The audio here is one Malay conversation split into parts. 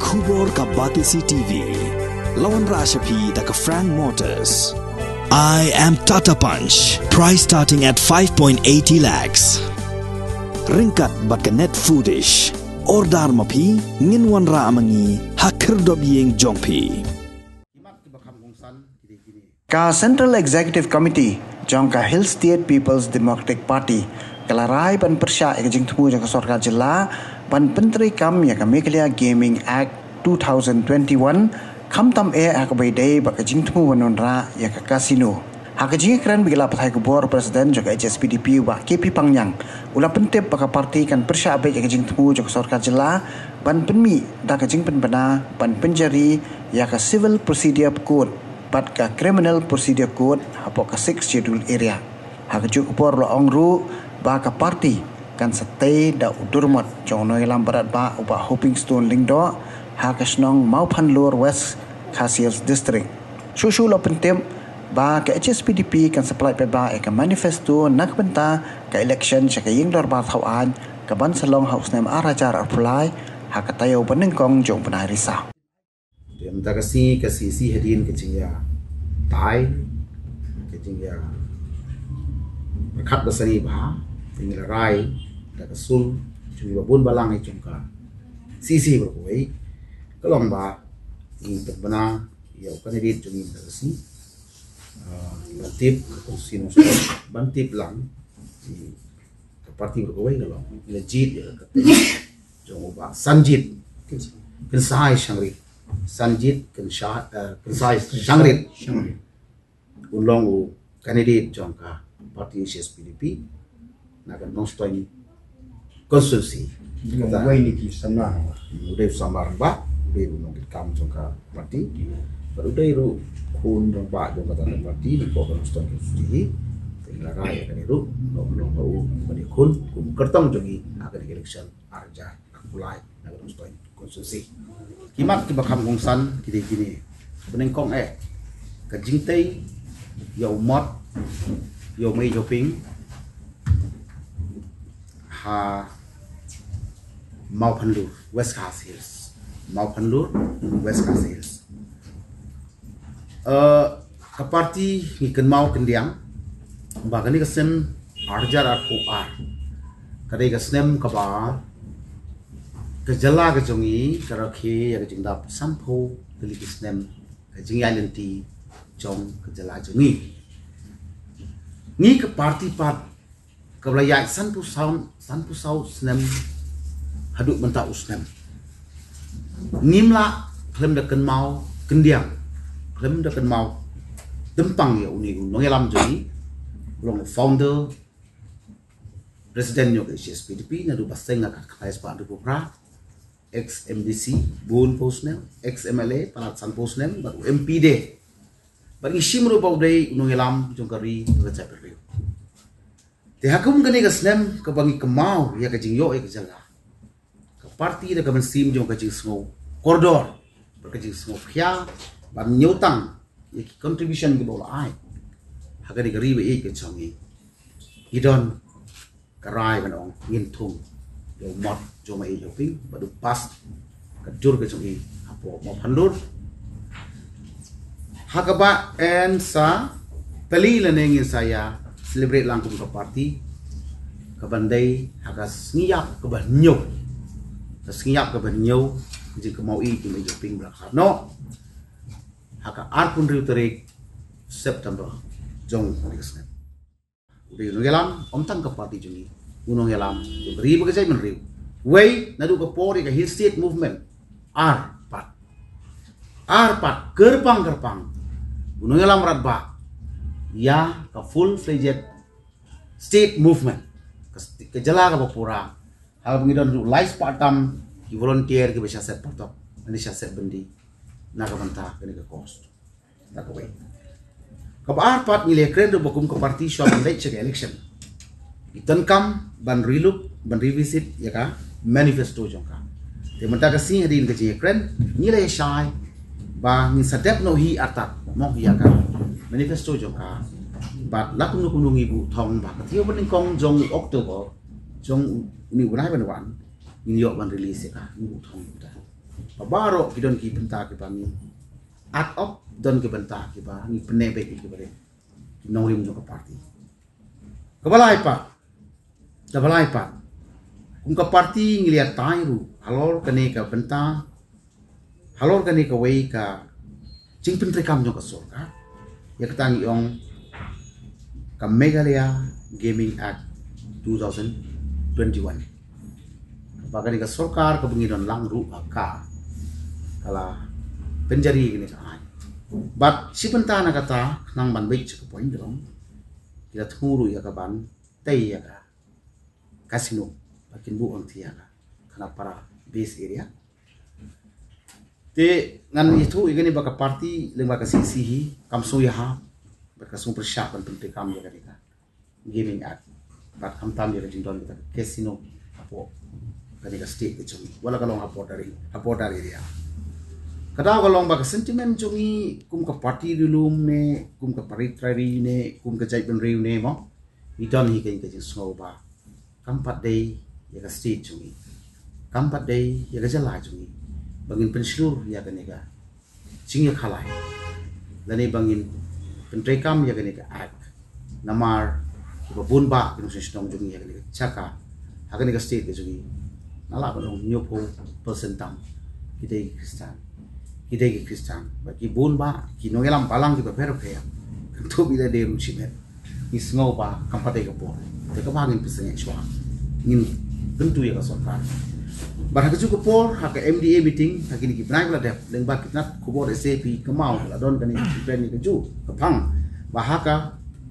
Kubor ka Batisi TV. Lawan Rashapi da ka Frank Motors. I am Tata Punch. Price starting at 5.80 lakhs. Ringkat bat ka net foodish. Ordar mapi nginwan ra amangi hakir dobyeng jongpi. Ka Central Executive Committee jongka Hill State People's Democratic Party kalarai ban persya ekjing temu jongka Sarkar Jilla ban Penteri Kam ya Meghalaya Gaming Act 2021 kam tam akabai day bak ekjing temu wanonra ya ka kasino hakajing kran bigala pathai kubor presiden jongka HSPDP wa KP Pangyang ula pentep bak parti kan persya abai ekjing temu jongka Sarkar Jilla ban penmi da kajing penbana ban penjari ya ka Civil Procedure Code pat ka Criminal Procedure Code hapok ka 6 schedule area. Hakajuk por lo ongru ba ka party kan satay da udurmat jong noi lambarat ba uba Hoping Stone Lingdo hakasnong Maupanlur West Khasiels District. Susu lo pentem ba ka HSPDP kan supply pa ba ka manifesto nakbenta ka election sa kaying lor ba thawan ka ban salong house name arajar apply hakatayo banengkong jong panarisa. Mta kasi si hedin kecing ya tai kecing ya berkat besari bah tinggal rai da kasul cumi babun balang ai cungka si berkoi kelong ba ini terbena ya kan edit cumi da kasi bantip konsin bantip lang di parti berkoi kelong legit ya katanya jong ba sanjit kensai shangri Sanjit Kensai Shangrit Ulong u candidate jongka parti HSPDP nakan nongstoin konstitusi kita ini kisana udah samar ba udah unong kam jongka parti baru udah iru kun jongka jongka tan parti di pokok nongstoin konstitusi tinggal raya kan iru nong bau bani kun kertong jongi akan election arja mulai nakan nongstoin konstitusi kimat ki bakam gongsan kini benengkong kajingtei ya umat ya mai joping ha Maupanlur West Khasiels ka parti ngiken mau kendiang bagani kesen arjar aku kadai kesnem ka ba kejala kejongi karakhi ya kejingdap sampo delikis nem kejing identity jong kejala jongi ni ke parti pat kebelayai sanpu sau snem haduk menta usnem nimla klem deken mau kendiang klem deken mau dempang ya uni nongelam jongi long founder presiden yo ke HSPDP na du baseng ngakat kais pa du popra ex-MDC, Bun Posnel, ex-MLA, Panatsan Posnel, baru MPD. Baru isi merubah day unungilam jongkari ngecai perlu. Tehakum gani kesnem kebangi kemau ya kejing yo kejala. Ke parti da kemen sim jong kejing semua koridor, berkejing semua pia, ban nyutang ya contribution ke bola ai. Haga di gari be kejongi. Idon karai banong ngintung. Yo mot joma joping baru pas kejur ke jongi apo Maupanlur hakaba ensa peli lenengin saya celebrate langkum ke parti ke bandai hagas ngiap ke banyo ke banyo jadi ke mau ke joping belakang no haka arpun riu terik September jong kesnet udah ngelam omtang ke parti jongi unong yalam ribu ke saya menriu way nadu ke pori ke Hill State Movement arpat gerpang unong yalam ratba ya ke full fledged state movement ke jala ke bapura hal pengidon du life partam di volunteer ke bisa set portok nanti set bendi naga mentah ke cost nak way ke arpat nilai keren do bokum ke parti shop late check election itenkam ban relook ban revisit ya ka manifesto jongka te menta kasi hadin ke kren nilai syai ba ni sadap no hi atat mo ya ka manifesto jongka bat lakum no ibu thong ba ka tio ban kong jong October jong ni unai ban wan ni yo ban release ya ka ibu thong ta Pabaro kidon ki benta ki bami. Act up don ki benta ki ba ni penebe ki bare. Naulim jo ka party. Kabalai pa. Kung ka party ngiliat tairu halor kane ka benta halor kane ka wei ka jing pentri kam jo ka sorka. Ya katangi ong ka Meghalaya Gaming Act 2021. Bagani ka sorkar ka bungidon lang ru ka kala penjari gini sa ay. But si benta na kata nang banbait sa point dong. Kita tunguru ya ka ban tay ya ka kasino bakin buong tiya ka kana para base area. Te ngan itu igani baka party leng baka sisihi kamso ya ha baka sung persyapan penting kam ya ka Gaming Act. But kam tam ya jindon kita kasino apo kani ka state ke chungi wala kalong apo dari dia. Kada kalong baka sentiment chungi kum ka party dilum ne kum ka paritrari ne kum ka jai ben riu ne mo idon hi kan ka jing snow ba kampat day ya ka state chungi kampat day ya ka jala chungi bangin penslur ya ka ne ka jing ya khalai lani bangin pentrekam ya ka ne ka act namar ko bunba kinu sistem chungi ya ka ne ka chaka ha ka ne ka state ke chungi nala ba long nyopo percentam kita Kristan bagi bunba ki nongelam palang ki pero kaya kanto bila de ruchimet is ngau ba kampate ka po te ka bangin pisanya shwa ngin tentu ya ka sorkar bar ha ka por ha ka MDA meeting ha kini ki bnai bla dep leng ba kitnat kubor SAP kamau la don kani plan ni ka ju ka phang ba ha ka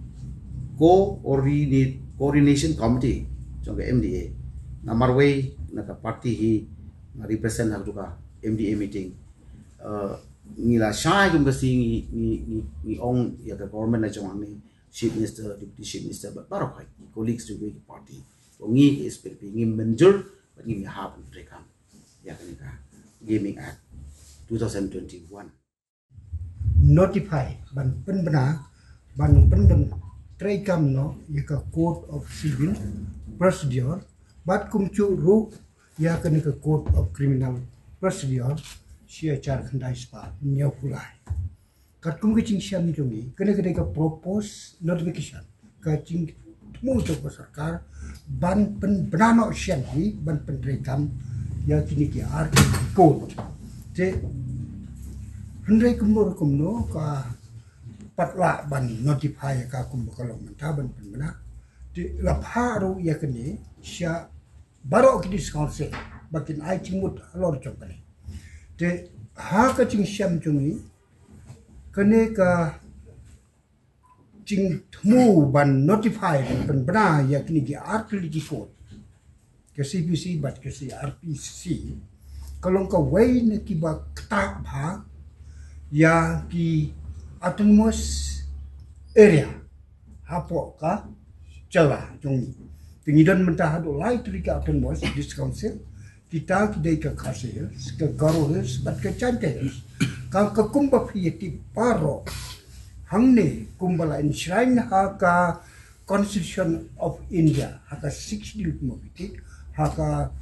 coordination committee jong ka MDA namarway na ka party hi na represent ha ka MDA meeting ngila shai kum kasi ni ong ya ka government na jong ni chief minister deputy chief minister but barokai colleagues to the party ngi is pe ngi menjur but ngi ha pun rekam ya kan ka Gaming Act 2021 notify ban penbena ban trekam no ya ka code of civil procedure bat kum chu ru ya kan ka code of criminal procedure sia char khandai spa nyau pulai kat kum ke ching siam jongi kene ka propose notification ka ching mu to sarkar ban pen banano sian hi ban pen rekam ya kini ki art code te hendai kumur kumno ka patla ban notify ka kum kalong menta ban pen bana te la pharu ya kene sia baro ki discount bakin ai chimut alor chokane te ha ka ching siam chungi kene ka ching thmu ban notify ban bana ya kini ki artillery code ke CPC bat ke RPC kalong ka way na ki ba kta bha ya ki autonomous area hapo ka chala chungi tingidan mentah do lai trika autonomous this council kita kidai ka khasir ka garohis bat ka chantes ka kumba phiyati paro hangne kumbala enshrine ha ka Constitution of India ha ka 16 committee ha ka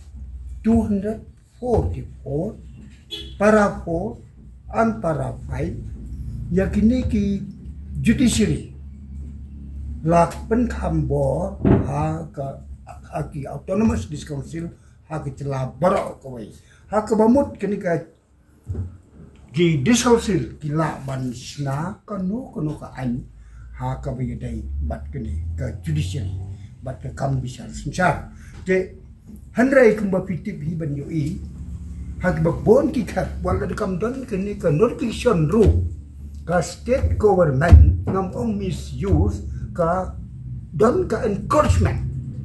244 para 4 and para 5 yakini ki judiciary lak pen khambo ha ka aki autonomous this council ha ki tela barok kawai ha ka bamut kini ka ki discouncil ki la ban sna kanu ka an ha ka bayadai bat kini ka judiciary bat ka kam bisa sencar te handrai kumba pitip hi ban yo i ha ki bon ki khat wala de kam don kini ka notification ru ka state government ngam ong misuse ka don ka encouragement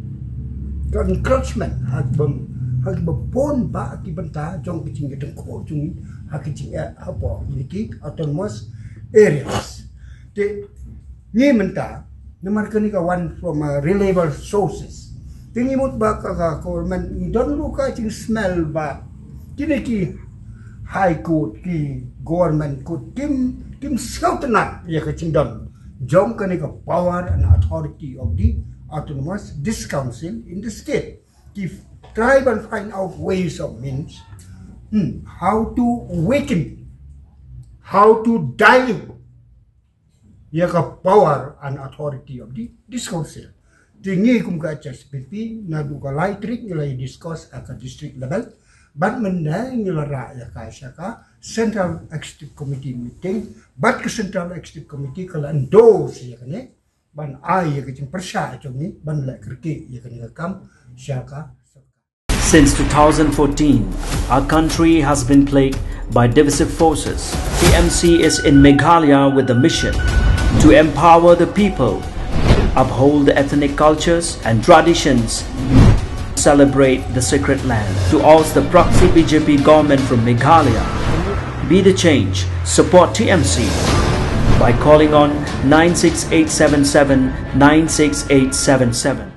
hak bon ba ki banta jong ki ching ko chung hak ching apa ini autonomous areas te ni menta namar kani ka one from reliable sources tingi mut ba ka government don lu ka ching smell ba kini ki high court ki government could kim sultanat ya ka ching don jong kani ka power and authority of the autonomous this council in the state if try and find out ways of means how to awaken, how to dilute the power and authority of this council. Tinggi kum ka seperti na dugalai trik nilai discuss at the district level, but menda nilara ya ka Central Executive Committee meeting, but ke Central Executive Committee kala endorse ya kene, ban ai ya ke persya ni ban la kerki ya kene kam syaka. Since 2014, our country has been plagued by divisive forces. TMC is in Meghalaya with the mission to empower the people, uphold the ethnic cultures and traditions, celebrate the sacred land. To oust the proxy BJP government from Meghalaya, be the change, support TMC by calling on 96877 96877.